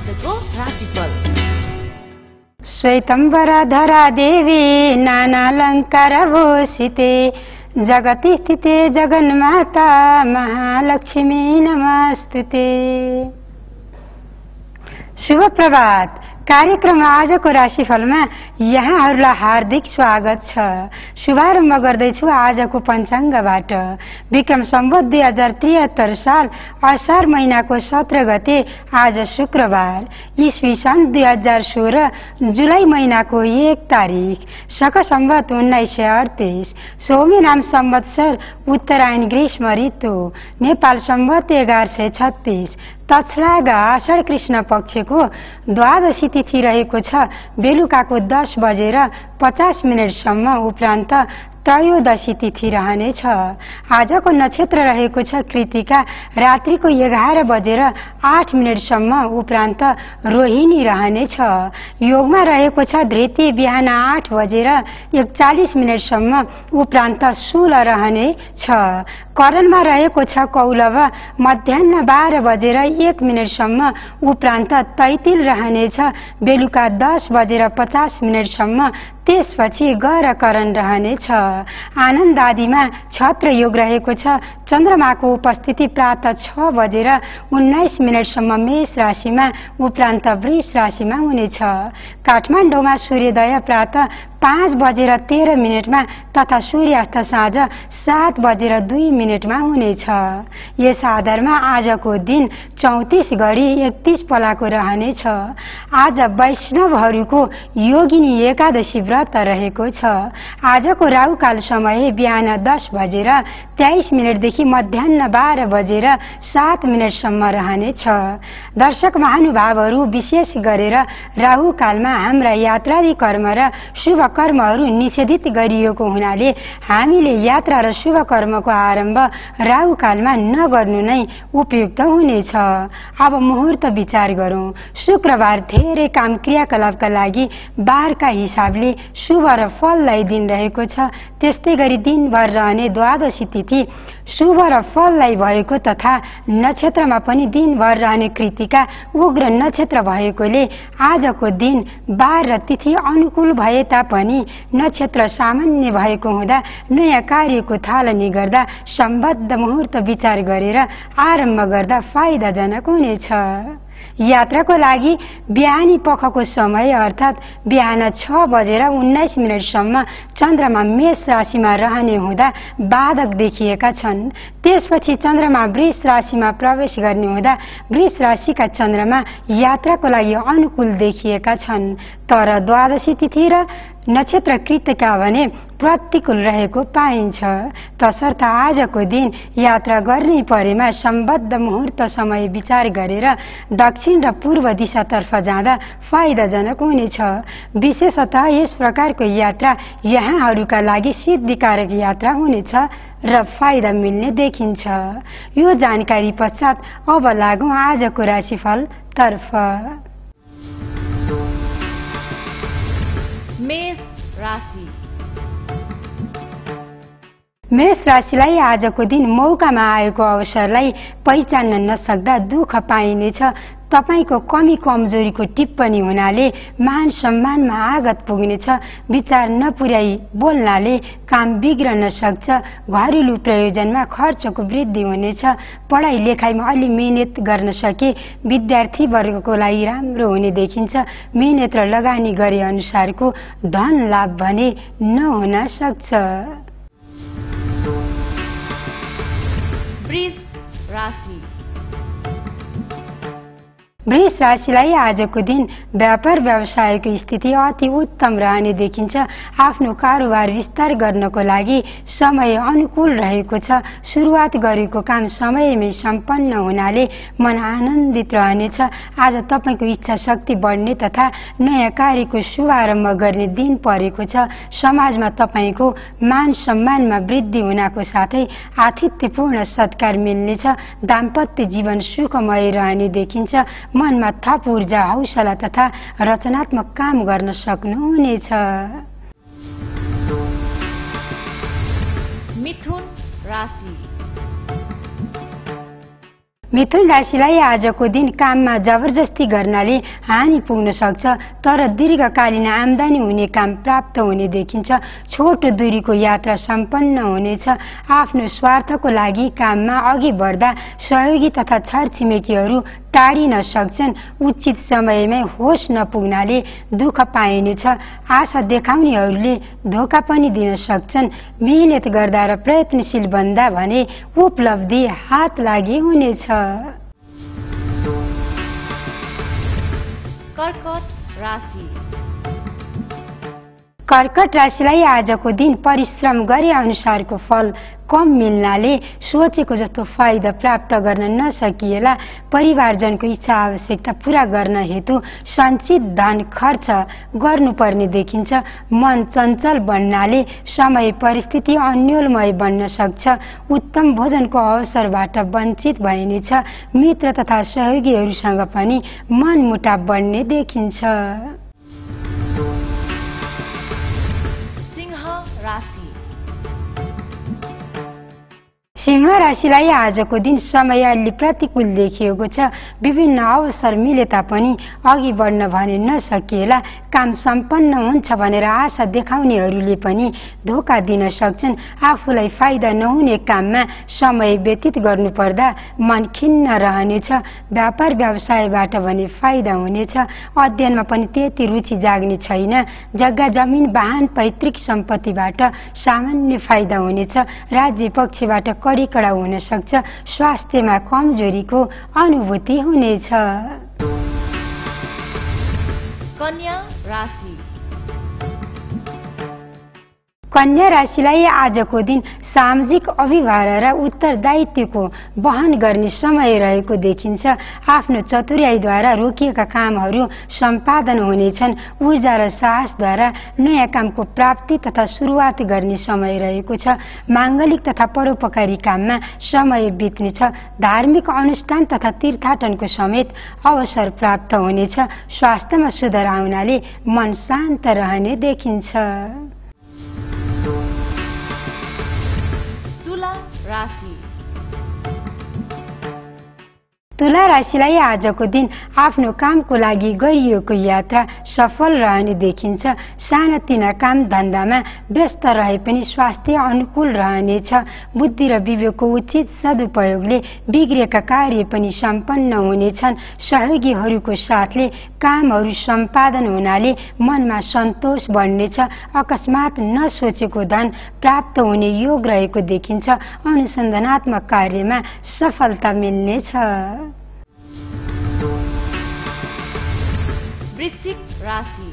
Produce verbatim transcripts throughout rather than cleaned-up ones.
आजको राशिफल। श्वेतम्बरा धरा देवी नानालङ्कार भूषिते जगति स्थिते जगन्माता महालक्ष्मी नमस्तुते। शुभ प्रभात। कार्यक्रम आजको राशिफलमा यहाँहरूलाई हार्दिक स्वागत छ। शुभारम्भ गर्दैछु आजको पञ्चाङ्गबाट। विक्रम सम्वत दुई हजार त्रिहत्तर साल असार महिनाको सत्र गते आज शुक्रबार, ईस्वी सन् दुई हजार सोह्र जुलाई महिनाको एक तारिक, शक सम्वत उन्नाइस सय अडतिस, सोमी नाम संवत्सर उत्तरायण ग्रीष्म ऋतु, नेपाल सम्वत एघार सय छत्तीस, तछलागा आषाढ कृष्ण पक्षको द्वादशी तिथि रहेको छ बेलुकाको दस बजेर पचास मिनटसम्म। उपरान्त त्रयोदशी तिथि रहनेछ। आजको नक्षत्र रहेको छ कृतिका, रात्रिको एघार बजेर आठ मिनटसम्म। उपरान्त रोहिणी रहनेछ। योगमा रहेको छ धृति, बिहान आठ बजेर एकचालिस मिनटसम्म। उपरान्त शूल रहनेछ। करणमा रहेको छ कौलव, मध्याह्न बाह्र बजेर एक मिनटसम्म। उपरान्त तैतिल रहनेछ, बेलुका दस बजेर पचास मिनटसम्म। त्यसपछि गर करण रहनेछ। आनन्द आदिमा छत्र योग रहेको छ। चन्द्रमाको उपस्थिति प्रातः छ बजेर उन्नाइस मिनटसम्म मेष राशिमा। उपरान्त वृष राशिमा हुनेछ। काठमाडौँमा सूर्योदय प्रातः पाँच बजेर तेह्र मिनटमा तथा सूर्यास्त साँझ सात बजेर दुई मिनटमा हुनेछ। यस आधारमा आजको दिन चौतिस घडी एकतिस पलाको रहनेछ। आज वैष्णवहरूको योगिनी एकादशी व्रत रहेको छ। आजको राहुकाल समय बिहान दस बजेर तेइस मिनटदेखि मध्याह्न बाह्र बजेर सात मिनटसम्म रहनेछ। दर्शक महानुभावहरू, विशेष गरेर राहुकालमा हाम्रा यात्रादि कर्म र शुभ कर्महरू निषेधित गरिएको हुनाले हामीले यात्रा र शुभ कर्मको आरम्भ राहुकालमा नगर्नु नै उपयुक्त हुनेछ। अब मुहुर्त विचार गरौं। शुक्रबार धेरै काम क्रियाकलापका लागि बारका हिसाबले शुभ र फलदायी दिन रहेको छ। त्यस्तै गरी दिनभर रहने द्वादशी तिथि शुभ र फलदायी भएको तथा नक्षत्रमा पनि दिनभर रहने कृतिका उग्र नक्षत्र भएकोले आजको दिन बार र तिथि अनुकूल भए तापनि नक्षत्र सामान्य भएको हुँदा नयाँ कार्यको थालनी गर्दा सम्बद्ध मुहुर्त विचार गरेर आरम्भ गर्दा फाइदाजनक हुनेछ। यात्राको लागि बिहानी पखको समय अर्थात् बिहान छ बजेर उन्नाइस मिनटसम्म चन्द्रमा मेष राशिमा रहने हुँदा बाधक देखिएका छन्। त्यसपछि चन्द्रमा वृष राशिमा प्रवेश गर्ने हुँदा वृष राशिका चन्द्रमा यात्राको लागि अनुकूल देखिएका छन्। तर द्वादशी तिथि र नक्षत्र कृतका भने प्रतिकूल रहेको पाइन्छ। तसर्थ आजको दिन यात्रा गर्नै परेमा सम्बद्ध मुहुर्त समय विचार गरेर दक्षिण र पूर्व दिशातर्फ जाँदा फाइदाजनक हुनेछ। विशेषतः यस प्रकारको यात्रा यहाँहरूका लागि सिद्धिकारक यात्रा हुनेछ र फाइदा मिल्ने देखिन्छ। यो जानकारी पश्चात अब लागौं आजको राशिफल तर्फ। मेष राशि। मेष राशिलाई आजको दिन मौकामा आएको अवसरलाई पहिचान्न नसक्दा दुःख पाइनेछ। तपाईको कमी कमजोरीको टिप्पणी हुनाले मान सम्मानमा आघात पुग्नेछ। विचार नपुर्याई बोल्नाले काम बिग्रन सक्छ। घरेलु प्रयोजनमा खर्चको वृद्धि हुनेछ। पढाइ लेखाइमा अलि मेहनत गर्न सके विद्यार्थी वर्गको लागि राम्रो हुने देखिन्छ। मेहनत र लगानी गरे अनुसारको धन लाभ भने नहुन सक्छ। वृष राशि। वृष राशिलाई आजको दिन व्यापार व्यवसायको स्थिति अति उत्तम रहने देखिन्छ। आफ्नो कारोबार विस्तार गर्नको लागि समय अनुकूल रहेको छ। सुरुवात गरेको काम समयमै सम्पन्न हुनाले मन आनन्दित रहनेछ। आज तपाईको इच्छा शक्ति बढ्ने तथा नयाँ कार्यको शुभारम्भ गर्ने दिन परेको छ। समाजमा तपाईको मान सम्मानमा वृद्धि हुनको साथै आतिथ्यपूर्ण सत्कार मिल्नेछ। दाम्पत्य जीवन सुखमय रहने देखिन्छ। मनमा थप ऊर्जा, हौसला तथा रचनात्मक काम गर्न सक्नुहुनेछ। मिथुन राशि। मिथुन राशिलाई आजको दिन काममा जबरजस्ती गर्नाले हानि पुग्न सक्छ, तर दीर्घकालीन आम्दानी हुने काम प्राप्त हुने देखिन्छ। छोटो दूरीको यात्रा सम्पन्न हुनेछ। आफ्नो स्वार्थको लागि काममा अघि बढ्दा सहयोगी तथा छरछिमेकीहरू टाढिन सक्छन्। उचित समयमै होस नपुग्नाले दुःख पाइनेछ। आशा देखाउनेहरूले धोका पनि दिन सक्छन्। मेहनत गर्दा र प्रयत्नशील बन्दा भने उपलब्धि हात लागि हुनेछ। कर्कट राशि। कर्कट राशिलाई आजको दिन परिश्रम गरे अनुसारको फल कम मिल्नाले सोचेको जस्तो फाइदा प्राप्त गर्न नसकिएला। परिवारजनको इच्छा आवश्यकता पूरा गर्न हेतु सञ्चित धन खर्च गर्नुपर्ने देखिन्छ। मन चञ्चल बन्नाले समय परिस्थिति अन्योलमय बन्न सक्छ। उत्तम भोजनको अवसरबाट वञ्चित भइनेछ। मित्र तथा सहयोगीहरूसँग पनि मनमुटाव बढ्ने देखिन्छ। सिंह राशि। सिंह राशिलाई आजको दिन समय अलि प्रतिकूल देखिएको छ। विभिन्न अवसर मिले तापनि अघि बढ्न भने नसकिएला। काम सम्पन्न हुन्छ भनेर आशा देखाउनेहरूले पनि धोका दिन सक्छन्। आफूलाई फाइदा नहुने काममा समय व्यतीत गर्नुपर्दा मन खिन्न रहनेछ। व्यापार व्यवसायबाट भने फाइदा हुनेछ। अध्ययनमा पनि त्यति रुचि जाग्ने छैन। जग्गा जमिन वाहन पैतृक सम्पत्तिबाट सामान्य फाइदा हुनेछ। राज्य पक्षबाट कडी कडा हुन सक्छ। स्वास्थ्यमा कमजोरीको अनुभूति हुनेछ। कन्या राशि। कन्या राशिलाई आजको दिन सामाजिक अभिभार र उत्तरदायित्वको वहन गर्ने समय रहेको देखिन्छ। आफ्नो चतुर्याइद्वारा रोकिएका कामहरू सम्पादन हुनेछन्। ऊर्जा र साहसद्वारा नयाँ कामको प्राप्ति तथा सुरुवात गर्ने समय रहेको छ। माङ्गलिक तथा परोपकारी काममा समय बित्नेछ। धार्मिक अनुष्ठान तथा तीर्थाटनको समेत अवसर प्राप्त हुनेछ। स्वास्थ्यमा सुधार आउनाले मन शान्त रहने देखिन्छ। राशि। तुला राशिलाई आजको दिन आफ्नो कामको लागि गरिएको यात्रा सफल रहने देखिन्छ। सानातिना काम धन्दामा व्यस्त रहे पनि स्वास्थ्य अनुकूल रहनेछ। बुद्धि र विवेकको उचित सदुपयोगले बिग्रेका कार्य पनि सम्पन्न हुनेछन्। सहयोगीहरूको साथले कामहरू सम्पादन हुनाले मनमा सन्तोष बढ्नेछ। अकस्मात नसोचेको धन प्राप्त हुने योग रहेको देखिन्छ। अनुसन्धानात्मक कार्यमा सफलता मिल्नेछ। वृश्चिक राशि।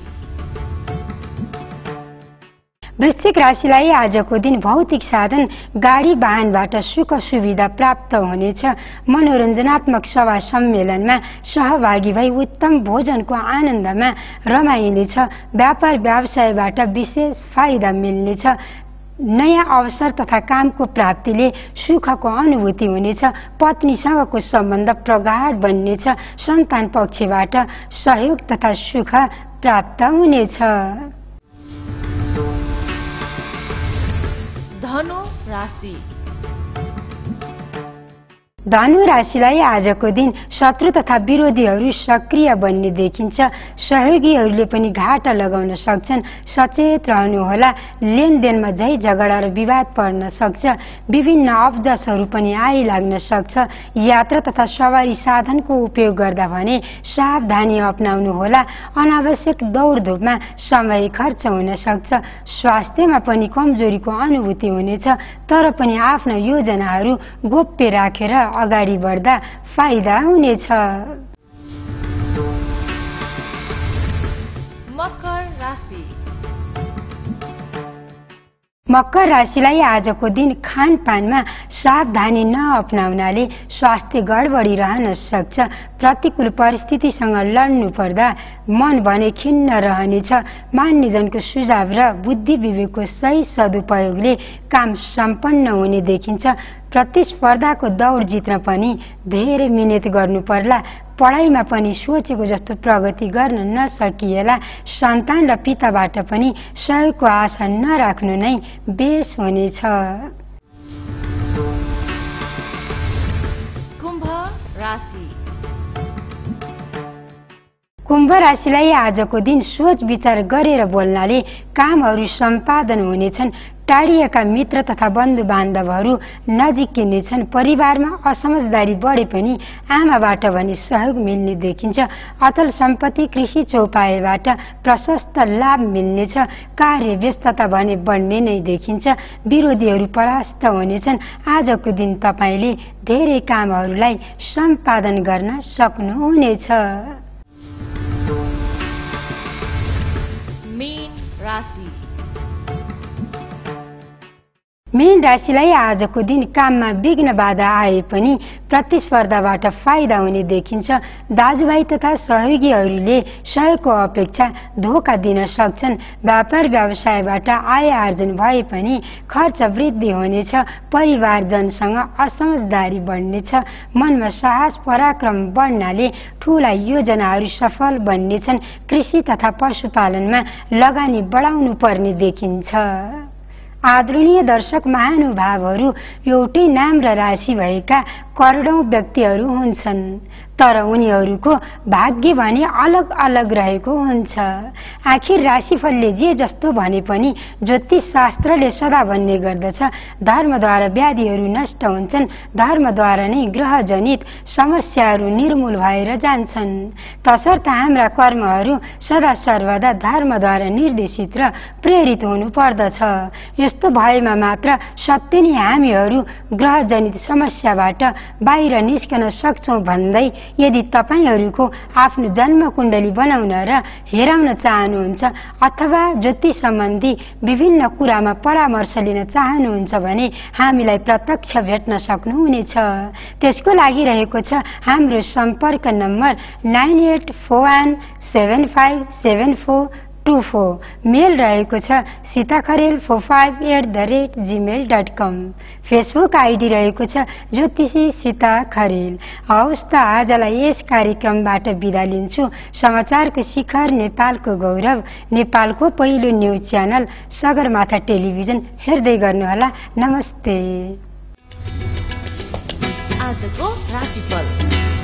वृश्चिक राशिलाई आजको दिन भौतिक साधन गाडी वाहनबाट सुख सुविधा प्राप्त हुनेछ। मनोरञ्जनात्मक सभा सम्मेलनमा सहभागी भई उत्तम भोजनको आनन्दमा रमाइनेछ। व्यापार व्यवसायबाट विशेष फाइदा मिल्नेछ। नयाँ अवसर तथा कामको प्राप्तिले सुखको अनुभूति हुनेछ। पत्नीसँगको सम्बन्ध प्रगाढ बन्नेछ। सन्तान पक्षबाट सहयोग तथा सुख प्राप्त हुनेछ। धनु राशि। धनु राशिलाई आजको दिन शत्रु तथा विरोधीहरू सक्रिय बन्ने देखिन्छ। सहयोगीहरूले पनि घाटा लगाउन सक्छन्। सचेत रहनुहोला। लेनदेनमा झै झगडा र विवाद पर्न सक्छ। विभिन्न अब्जसहरू पनि आइलाग्न सक्छ। यात्रा तथा सवारी साधनको उपयोग गर्दा भने सावधानी अपनाउनुहोला। अनावश्यक दौडधुपमा समय खर्च हुन सक्छ। स्वास्थ्यमा पनि कमजोरीको अनुभूति हुनेछ। तर पनि आफ्ना योजनाहरू गोप्य राखेर अगाडि बढ्दा फाइदा हुनेछ। मकर राशि। मकर राशिलाई आजको दिन खानपानमा सावधानी नअपनाउनाले स्वास्थ्य गडबडी रहन सक्छ। प्रतिकूल परिस्थितिसँग लड्नु पर्दा मन भने खिन्न रहनेछ। मान्यजनको सुझाव र बुद्धि विवेकको सही सदुपयोगले काम सम्पन्न हुने देखिन्छ। प्रतिस्पर्धाको दौड जित्न पनि धेरै मिहिनेत गर्नु पर्ला। पढाइमा पनि सोचेको जस्तो प्रगति गर्न नसकिएला। सन्तान र पिताबाट पनि सहयोगको आशा नराख्नु नै बेस हुनेछ। कुम्भ राशि कुम्भ राशिलाई आजको दिन सोच विचार गरेर बोल्नाले कामहरू सम्पादन हुनेछन्। टाढिएका मित्र तथा बन्धु बान्धवहरू नजिकिनेछन्। परिवारमा असमझदारी बढे पनि आमाबाट भने सहयोग मिल्ने देखिन्छ। अचल सम्पत्ति कृषि चौपाएबाट प्रशस्त लाभ मिल्नेछ। कार्य व्यस्तता भने बढ्ने नै देखिन्छ। विरोधीहरू परास्त हुनेछन्। आजको दिन तपाईँले धेरै कामहरूलाई सम्पादन गर्न सक्नुहुनेछ। मीन राशि मीन राशिलाई आजको दिन काममा विघ्न बाधा आए पनि प्रतिस्पर्धाबाट फाइदा हुने देखिन्छ। दाजुभाइ तथा सहयोगीहरूले सहयोगको अपेक्षा धोका दिन सक्छन्। व्यापार व्यवसायबाट आय आर्जन भए पनि खर्च वृद्धि हुनेछ। परिवारजनसँग असमझदारी बढ्नेछ। मनमा साहस पराक्रम बढ्नाले ठूला योजनाहरू सफल बन्नेछन्। कृषि तथा पशुपालनमा लगानी बढाउनु पर्ने देखिन्छ। आदरणीय दर्शक महानुभावहरू, एउटै नाम र राशि भएका करोडौं व्यक्तिहरू हुन्छन्, तर उनीहरूको भाग्य भने अलग अलग रहेको हुन्छ। आखिर राशिफलले जे जस्तो भने पनि ज्योतिष शास्त्रले सदा भन्ने गर्दछ, धर्मद्वारा व्याधिहरू नष्ट हुन्छन्, धर्मद्वारा नै ग्रहजनित समस्याहरू निर्मूल भएर जान्छन्। तसर्थ हाम्रा कर्महरू सदा सर्वदा धर्मद्वारा निर्देशित र प्रेरित हुनु पर्दछ। यस्तो भएमा मात्र सत्य नै हामीहरू ग्रहजनित समस्याबाट बाहिर निस्कन सक्छौं भन्दै यदि तपाईहरूको आफ्नो जन्म कुण्डली बनाउन र हेराउन चाहनुहुन्छ अथवा ज्योतिष सम्बन्धी विभिन्न कुरामा परामर्श लिन चाहनुहुन्छ भने हामीलाई प्रत्यक्ष भेट्न सक्नुहुनेछ। त्यसको लागि रहेको छ हाम्रो सम्पर्क number nine at four one seven five seven four two four. मेल रहेको छ सीताखरेल four five at the rate Gmail dot com. Facebook ID रहेको छ ज्योतिषी सीता खरेल। हवस् त आजलाई यस कार्यक्रमबाट बिदा लिन्छु। समाचारको शिखर, नेपालको गौरव, नेपालको पहिलो न्युज च्यानल सगरमाथा टेलिभिजन हेर्दै गर्नुहोला। नमस्ते। आजको राशिफल